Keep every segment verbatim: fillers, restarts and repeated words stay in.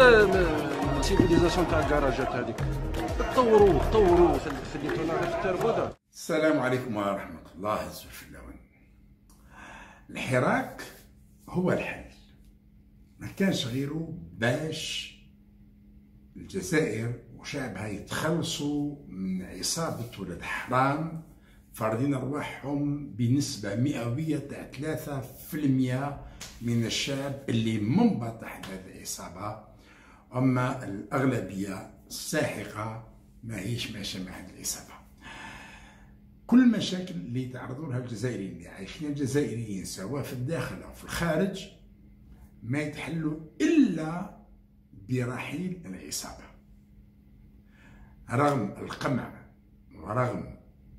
السيفيليزاسيون تاع الكراجات هذيك تطوروا تطوروا خليتونا غير في التربوده. السلام عليكم ورحمه الله وبركاته. الحراك هو الحل، ما كانش غيره باش الجزائر وشعبها يتخلصوا من عصابة ولاد حرام فارضين أرواحهم بنسبة مئوية تاع ثلاثة في المئة من الشعب اللي منبطح هذه العصابة، أما الأغلبية الساحقة ما هيش ماشية مع هذه العصابة. كل المشاكل اللي يتعرضوا لها الجزائريين اللي عايشين الجزائريين سواء في الداخل أو في الخارج ما يتحلوا إلا برحيل العصابة، رغم القمع ورغم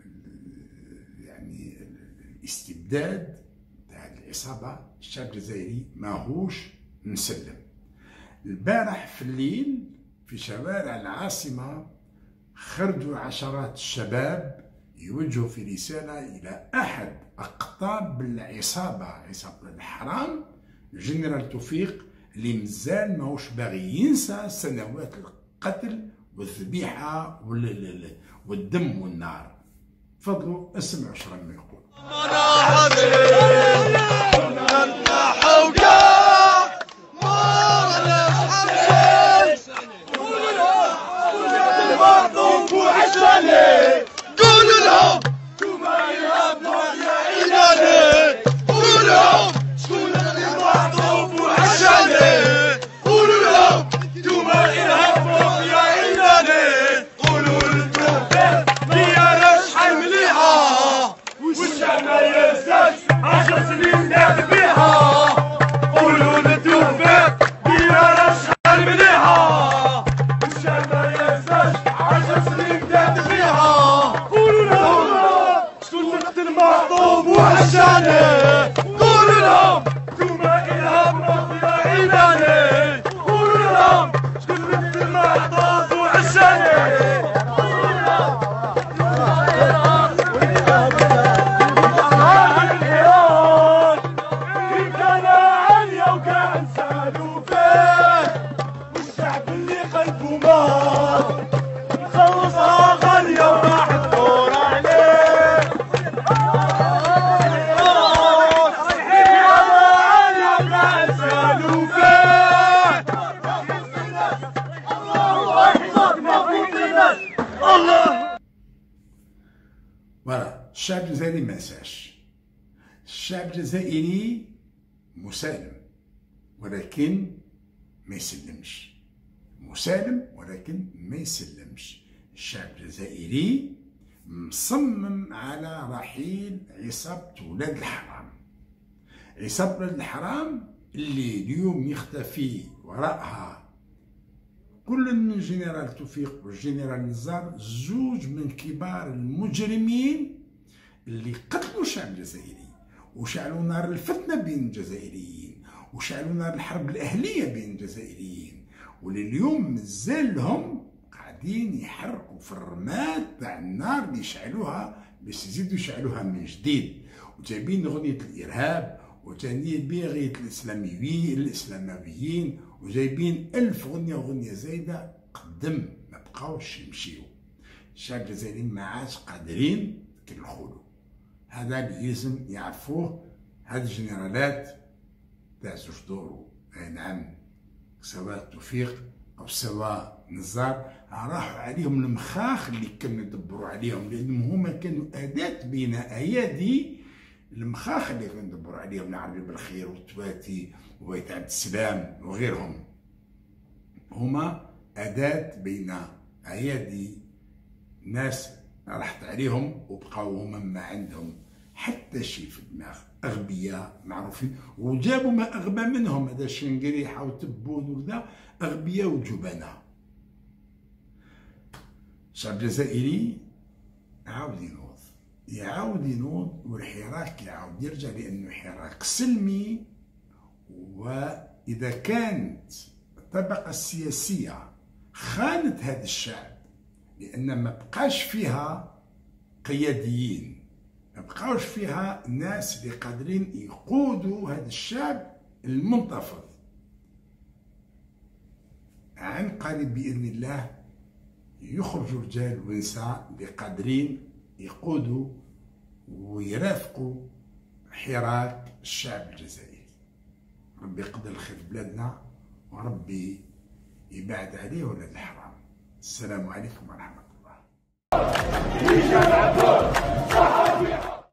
يعني الاستبداد تاع العصابة. الشعب الجزائري ماهوش مسلم. البارح في الليل في شوارع العاصمة خرجوا عشرات الشباب يوجهوا في رسالة إلى أحد أقطاب العصابة، عصابة الحرام، الجنرال توفيق، اللي مازال ماهوش باغي ينسى سنوات القتل والذبيحة والدم والنار. تفضلوا اسمعوا شنو راهم يقول. الشعب الجزائري ما نساش. الشعب الجزائري مسالم ولكن ما يسلمش، مسالم ولكن ما يسلمش. الشعب الجزائري مصمم على رحيل عصابة ولاد الحرام، عصابة ولاد الحرام اللي اليوم يختفي وراءها كل من الجنرال توفيق والجنرال نزار، زوج من كبار المجرمين اللي قتلوا الشعب الجزائري وشعلوا نار الفتنة بين الجزائريين وشعلوا نار الحرب الأهلية بين الجزائريين، واللي اليوم مازالهم قاعدين يحرقوا في الرماد تاع النار اللي يشعلوها باش يزيدوا يشعلوها من جديد، وجايبين أغنية الإرهاب وجايبين أغنية الإسلاميين الإسلامويين وجايبين ألف أغنية وأغنية زايدة قدم ما بقاوش يمشيو. الشعب الجزائري ما عادش قادرين كنخولو. هذا اللي لازم يعرفوه هاد الجنرالات تاع زوج دورو، اي نعم، سواء توفيق او سواء نزار، راحوا عليهم المخاخ اللي كانوا يدبروا عليهم، لانهم هما كانوا اداة بين ايادي المخاخ اللي كانوا يدبروا عليهم، العربي بالخير والتواتي وبيت عبد السلام وغيرهم، هما اداة بين ايادي ناس راحت عليهم وبقاو هما ما عندهم حتى شي في الدماغ، اغبياء معروفين، وجابوا ما اغبى منهم، هذا الشنقريحه وتبون وكذا، اغبياء وجبناء. الشعب الجزائري عاود ينوض، يعاود ينوض، والحراك يعاود يرجع، لانه حراك سلمي. واذا كانت الطبقه السياسيه خانت هذا الشعب لان ما بقاش فيها قياديين، ما بقاوش فيها ناس اللي قادرين يقودوا هذا الشعب المنتفض، عن قريب بإذن الله يخرجوا رجال ونساء اللي قادرين يقودوا ويرافقوا حراك الشعب الجزائري. ربي يقدر الخير في بلادنا، وربي يبعد عليه ولاد الحرام. السلام عليكم ورحمة الله.